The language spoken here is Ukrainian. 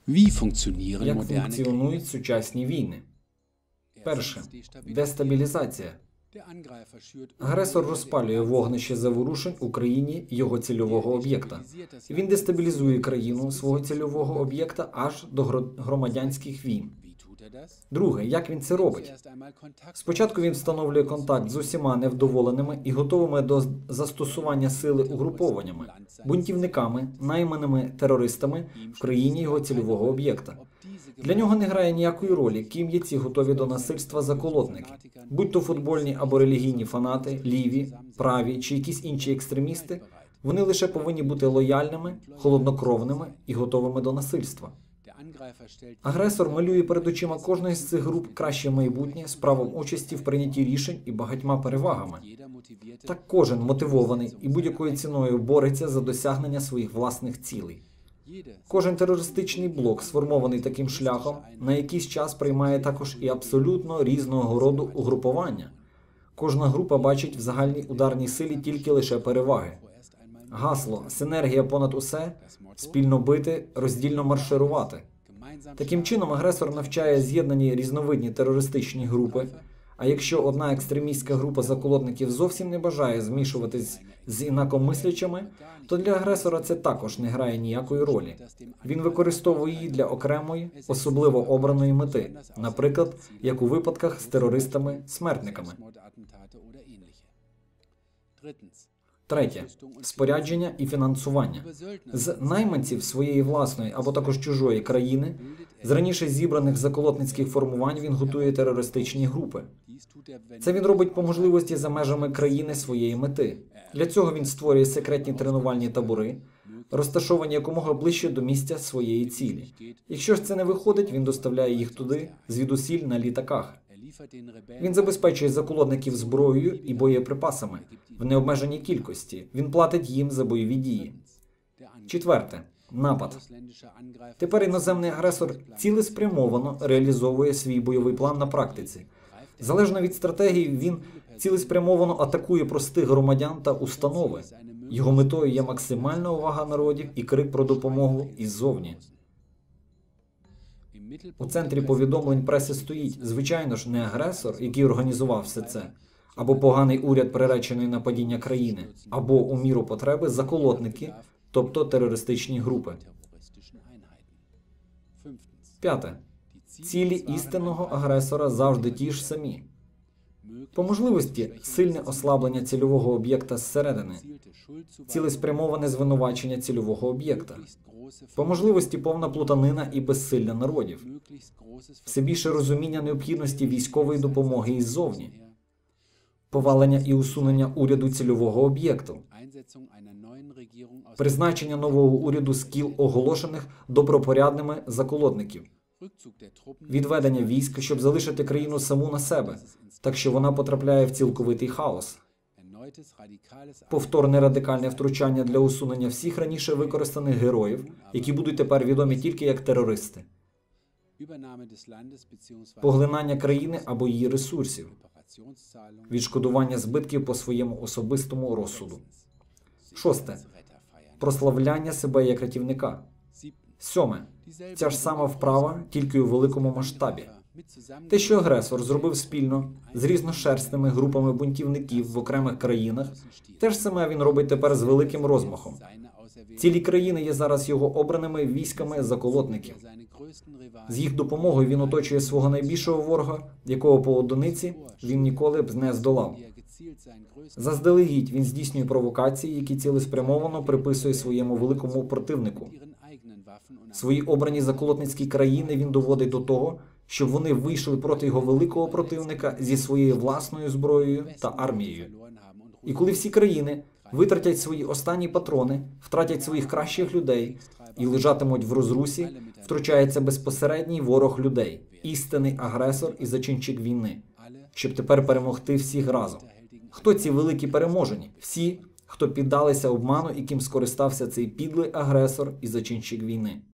Як функціонують сучасні війни? Перше. Дестабілізація. Агресор розпалює вогнище заворушень у країні його цільового об'єкта. Він дестабілізує країну свого цільового об'єкта аж до громадянських війн. Друге. Як він це робить? Спочатку він встановлює контакт з усіма невдоволеними і готовими до застосування сили угрупованнями, бунтівниками, найманими терористами в країні його цільового об'єкта. Для нього не грає ніякої ролі, ким є ці готові до насильства заколотники. Будь-то футбольні або релігійні фанати, ліві, праві чи якісь інші екстремісти, вони лише повинні бути лояльними, холоднокровними і готовими до насильства. Агресор малює перед очима кожної з цих груп краще майбутнє з правом участі в прийнятті рішень і багатьма перевагами. Так кожен мотивований і будь-якою ціною бореться за досягнення своїх власних цілей. Кожен терористичний блок, сформований таким шляхом, на якийсь час приймає також і абсолютно різного роду угрупування. Кожна група бачить в загальній ударній силі тільки лише переваги. Гасло «Синергія понад усе» – спільно бити, роздільно марширувати. Таким чином, агресор навчає з'єднані різновидні терористичні групи, а якщо одна екстремістська група заколотників зовсім не бажає змішуватись з інакомислячими, то для агресора це також не грає ніякої ролі. Він використовує її для окремої, особливо обраної мети, наприклад, як у випадках з терористами-смертниками. Третє. Спорядження і фінансування. З найманців своєї власної або також чужої країни, з раніше зібраних заколотницьких формувань він готує терористичні групи. Це він робить по можливості за межами країни своєї мети. Для цього він створює секретні тренувальні табори, розташовані якомога ближче до місця своєї цілі. Якщо ж це не виходить, він доставляє їх туди звідусіль на літаках. Він забезпечує заколотників зброєю і боєприпасами в необмеженій кількості. Він платить їм за бойові дії. Четверте. Напад. Тепер іноземний агресор цілеспрямовано реалізовує свій бойовий план на практиці. Залежно від стратегії, він цілеспрямовано атакує простих громадян та установи. Його метою є максимальна увага народів і крик про допомогу іззовні. У центрі повідомлень преси стоїть, звичайно ж, не агресор, який організував все це, або поганий уряд, приречений на падіння країни, або у міру потреби заколотники, тобто терористичні групи. П'яте. Цілі істинного агресора завжди ті ж самі. По можливості сильне ослаблення цільового об'єкта зсередини, цілеспрямоване звинувачення цільового об'єкта, по можливості повна плутанина і безсилля народів, все більше розуміння необхідності військової допомоги іззовні, повалення і усунення уряду цільового об'єкту, призначення нового уряду з кіл оголошених добропорядними заколотників, відведення військ, щоб залишити країну саму на себе, так що вона потрапляє в цілковитий хаос, повторне радикальне втручання для усунення всіх раніше використаних героїв, які будуть тепер відомі тільки як терористи, поглинання країни або її ресурсів, відшкодування збитків по своєму особистому розсуду. Шосте. Прославляння себе як рятівника. Сьоме. Ця ж сама вправа, тільки у великому масштабі. Те, що агресор зробив спільно з різношерстними групами бунтівників в окремих країнах, те ж саме він робить тепер з великим розмахом. Цілі країни є зараз його обраними військами заколотників. З їх допомогою він оточує свого найбільшого ворога, якого по одиниці він ніколи б не здолав. Заздалегідь він здійснює провокації, які цілеспрямовано приписує своєму великому противнику. Свої обрані заколотницькі країни він доводить до того, щоб вони вийшли проти його великого противника зі своєю власною зброєю та армією. І коли всі країни витратять свої останні патрони, втратять своїх кращих людей і лежатимуть в розрусі, втручається безпосередній ворог людей, істинний агресор і зачинщик війни, щоб тепер перемогти всіх разом. Хто ці великі переможені? Всі, хто піддалися обману, яким скористався цей підлий агресор і зачинщик війни.